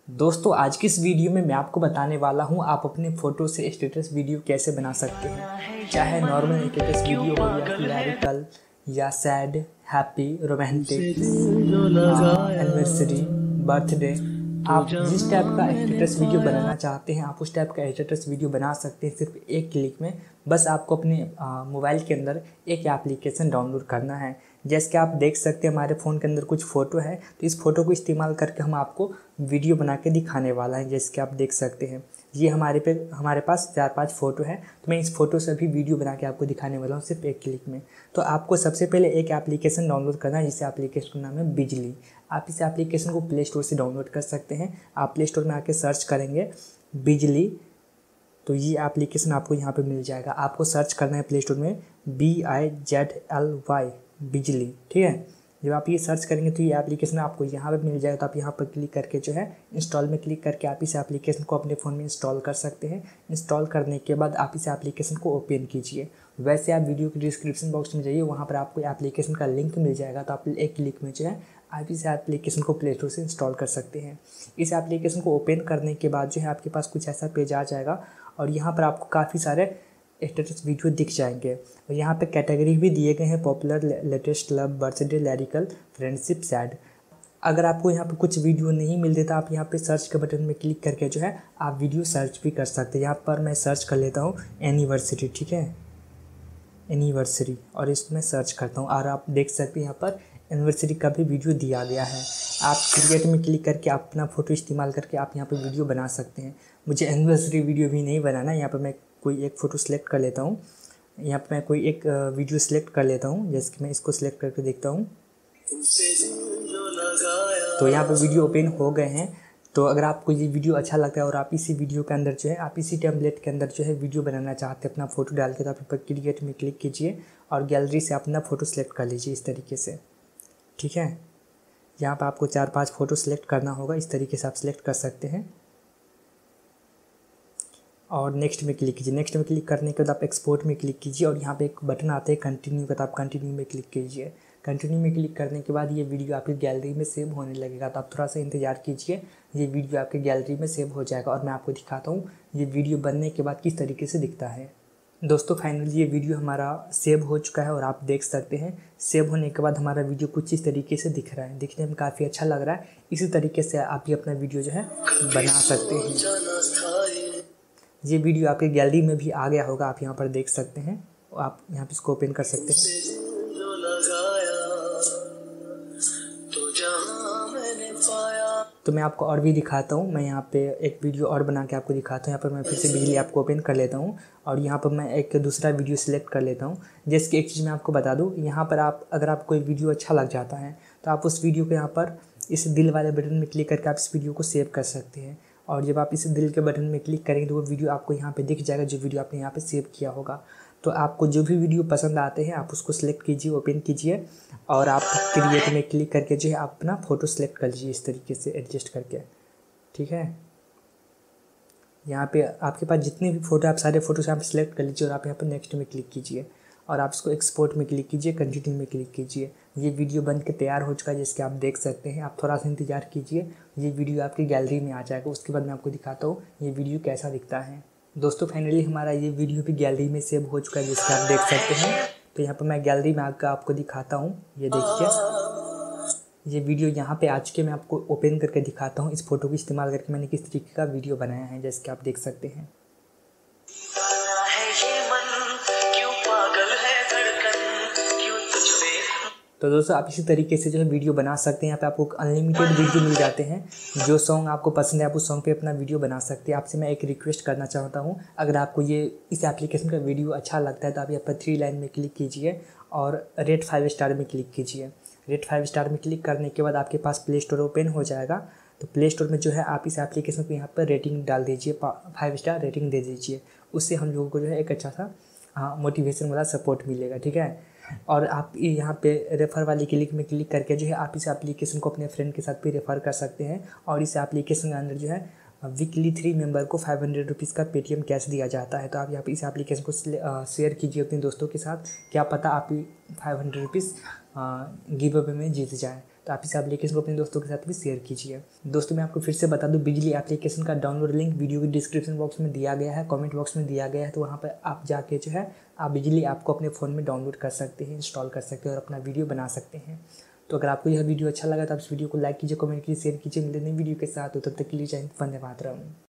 दोस्तों आज की इस वीडियो में मैं आपको बताने वाला हूं आप अपने फ़ोटो से स्टेटस वीडियो कैसे बना सकते हैं। चाहे नॉर्मल स्टेटस वीडियो हो या फिर लिरिकल या sad, happy, romantic, anniversary, birthday, आप जिस टाइप का स्टेटस वीडियो बनाना चाहते हैं आप उस टाइप का स्टेटस वीडियो बना सकते हैं सिर्फ एक क्लिक में। बस आपको अपने मोबाइल के अंदर एक एप्लीकेशन डाउनलोड करना है। जैसे कि आप देख सकते हैं हमारे फ़ोन के अंदर कुछ फ़ोटो है, तो इस फ़ोटो को इस्तेमाल करके हम आपको वीडियो बना के दिखाने वाला है। जैसे कि आप देख सकते हैं ये हमारे पास 4-5 फ़ोटो है, तो मैं इस फ़ोटो से भी वीडियो बना के आपको दिखाने वाला हूँ सिर्फ एक क्लिक में। तो आपको सबसे पहले एक एप्लीकेशन डाउनलोड करना है, जिस एप्लीकेशन का नाम है बिजली। आप इस एप्लीकेशन को प्ले स्टोर से डाउनलोड कर सकते हैं। आप प्ले स्टोर में आके सर्च करेंगे बिजली, तो ये एप्लीकेशन आपको यहाँ पे मिल जाएगा। आपको सर्च करना है प्ले स्टोर में BIZLY बिजली, ठीक है। जब आप ये सर्च करेंगे तो ये एप्लीकेशन आपको यहाँ पे मिल जाएगा। तो आप यहाँ पर क्लिक करके जो है इंस्टॉल में क्लिक करके आप इस एप्लीकेशन को अपने फ़ोन में इंस्टॉल कर सकते हैं। इंस्टॉल करने के बाद आप इस एप्लीकेशन को ओपन कीजिए। वैसे आप वीडियो के डिस्क्रिप्शन बॉक्स में जाइए, वहाँ पर आपको एप्लीकेशन का लिंक मिल जाएगा। तो आप एक क्लिक में जो है आप इस एप्लीकेशन को प्ले स्टोर से इंस्टॉल कर सकते हैं। इस एप्लीकेशन को ओपन करने के बाद जो है आपके पास कुछ ऐसा पेज आ जाएगा और यहाँ पर आपको काफ़ी सारे स्टेटस वीडियो दिख जाएंगे और यहाँ पे कैटेगरी भी दिए गए हैं, popular, latest, love, birthday, lyrical, friendship, sad. अगर आपको यहाँ पे कुछ वीडियो नहीं मिलते तो आप यहाँ पे सर्च के बटन में क्लिक करके जो है आप वीडियो सर्च भी कर सकते हैं। यहाँ पर मैं सर्च कर लेता हूँ एनिवर्सरी, ठीक है, एनिवर्सरी, और इसमें सर्च करता हूँ और आप देख सकते हैं यहाँ पर एनिवर्सरी का भी वीडियो दिया गया है। आप क्रिएट में क्लिक करके अपना फ़ोटो इस्तेमाल करके आप यहाँ पे वीडियो बना सकते हैं। मुझे एनिवर्सरी वीडियो भी नहीं बनाना, यहाँ पर मैं कोई एक फ़ोटो सेलेक्ट कर लेता हूँ। यहाँ पर मैं कोई एक वीडियो सेलेक्ट कर लेता हूँ। जैसे कि मैं इसको सेलेक्ट करके देखता हूँ, तो यहाँ पर वीडियो ओपन हो गए हैं। तो अगर आपको ये वीडियो अच्छा लगता है और आप इसी वीडियो के अंदर जो है आप इसी टेम्पलेट के अंदर जो है वीडियो बनाना चाहते हैं अपना फ़ोटो डाल के, तो आप यहाँ पर क्रिएट में क्लिक कीजिए और गैलरी से अपना फ़ोटो सेलेक्ट कर लीजिए इस तरीके से, ठीक है। यहाँ पर आपको 4-5 फ़ोटो सेलेक्ट करना होगा, इस तरीके से आप सेलेक्ट कर सकते हैं और नेक्स्ट में क्लिक कीजिए। नेक्स्ट में क्लिक करने के बाद आप एक्सपोर्ट में क्लिक कीजिए और यहाँ पे एक बटन आता है कंटिन्यू का, तो आप कंटिन्यू में क्लिक कीजिए। कंटिन्यू में क्लिक करने के बाद ये वीडियो आपकी गैलरी में सेव होने लगेगा, तो आप थोड़ा सा इंतज़ार कीजिए, ये वीडियो आपकी गैलरी में सेव हो जाएगा और मैं आपको दिखाता हूँ ये वीडियो बनने के बाद किस तरीके से दिखता है। दोस्तों फाइनली ये वीडियो हमारा सेव हो चुका है और आप देख सकते हैं सेव होने के बाद हमारा वीडियो कुछ इस तरीके से दिख रहा है। दिखने में काफ़ी अच्छा लग रहा है। इसी तरीके से आप भी अपना वीडियो जो है बना सकते हैं। ये वीडियो आपके गैलरी में भी आ गया होगा, आप यहाँ पर देख सकते हैं। आप यहाँ पे इसको ओपन कर सकते हैं। तो मैं आपको और भी दिखाता हूँ। मैं यहाँ पे एक वीडियो और बना के आपको दिखाता हूँ। यहाँ पर मैं फिर से बिजली आपको ओपन कर लेता हूँ और यहाँ पर मैं एक दूसरा वीडियो सिलेक्ट कर लेता हूँ। जैसे कि एक चीज़ मैं आपको बता दूँ, यहाँ पर आप अगर आपको कोई वीडियो अच्छा लग जाता है तो आप उस वीडियो को यहाँ पर इस दिल वाले बटन में क्लिक करके आप इस वीडियो को सेव कर सकते हैं और जब आप इस दिल के बटन में क्लिक करेंगे तो वो वीडियो आपको यहाँ पे दिख जाएगा, जो वीडियो आपने यहाँ पे सेव किया होगा। तो आपको जो भी वीडियो पसंद आते हैं आप उसको सिलेक्ट कीजिए, ओपन कीजिए और आप क्रिएट में क्लिक करके जो है आप अपना फ़ोटो सेलेक्ट कर लीजिए इस तरीके से एडजस्ट करके, ठीक है। यहाँ पे आपके पास जितने भी फ़ोटो आप सारे फ़ोटोज़ यहाँ पे सिलेक्ट कर लीजिए और आप यहाँ पर नेक्स्ट में क्लिक कीजिए और आप इसको एक्सपोर्ट में क्लिक कीजिए, कंटिन्यू में क्लिक कीजिए। ये वीडियो बन के तैयार हो चुका है, जिसके आप देख सकते हैं। आप थोड़ा सा इंतज़ार कीजिए, ये वीडियो आपकी गैलरी में आ जाएगा। उसके बाद मैं आपको दिखाता हूँ ये वीडियो कैसा दिखता है। दोस्तों फाइनली हमारा ये वीडियो भी गैलरी में सेव हो चुका है, जिसके आप देख सकते हैं। तो यहाँ पर मैं गैलरी में आकर आपको दिखाता हूँ, ये देखिए ये वीडियो यहाँ पे आ चुके मैं आपको ओपन करके दिखाता हूँ। इस फोटो को इस्तेमाल करके मैंने किस तरीके का वीडियो बनाया है, जैसे कि आप देख सकते हैं। तो दोस्तों आप इसी तरीके से जो है वीडियो बना सकते हैं। यहाँ पे आपको अनलिमिटेड वीडियो मिल जाते हैं। जो सॉन्ग आपको पसंद है आप उस सॉन्ग पे अपना वीडियो बना सकते हैं। आपसे मैं एक रिक्वेस्ट करना चाहता हूँ, अगर आपको ये इस एप्लीकेशन का वीडियो अच्छा लगता है तो आप यहाँ पर 3 लाइन में क्लिक कीजिए और रेट 5 स्टार में क्लिक कीजिए। रेट 5 स्टार में क्लिक करने के बाद आपके पास प्ले स्टोर ओपन हो जाएगा। तो प्ले स्टोर में जो है आप इस एप्लीकेशन को यहाँ पर रेटिंग डाल दीजिए, 5 स्टार रेटिंग दे दीजिए। उससे हम लोगों को जो है एक अच्छा सा मोटिवेशन वाला सपोर्ट मिलेगा, ठीक है। और आप यहाँ पे रेफ़र वाली क्लिक में क्लिक करके जो है आप इस एप्लीकेशन को अपने फ्रेंड के साथ भी रेफ़र कर सकते हैं। और इस एप्लीकेशन के अंदर जो है वीकली 3 मेंबर को 500 रुपीज़ का पेटीएम कैश दिया जाता है। तो आप यहाँ पे इस एप्लीकेशन को शेयर कीजिए अपने दोस्तों के साथ, क्या पता आप 500 रुपीज़ गिव अवे में जीत जाए। तो आप इस एप्लीकेशन को अपने दोस्तों के साथ भी शेयर कीजिए। दोस्तों मैं आपको फिर से बता दूं, बिजली एप्लीकेशन का डाउनलोड लिंक वीडियो की डिस्क्रिप्शन बॉक्स में दिया गया है, कमेंट बॉक्स में दिया गया है। तो वहाँ पर आप जाके जो है आप बिजली ऐप को अपने फ़ोन में डाउनलोड कर सकते हैं, इंस्टॉल कर सकते हैं और अपना वीडियो बना सकते हैं। तो अगर आपको यह वीडियो अच्छा लगा तो आप इस वीडियो को लाइक कीजिए, कमेंट कीजिए, शेयर कीजिए। मिलते हैं नई वीडियो के साथ, तो तब तक के लिए जय हिंद, वंदे मातरम।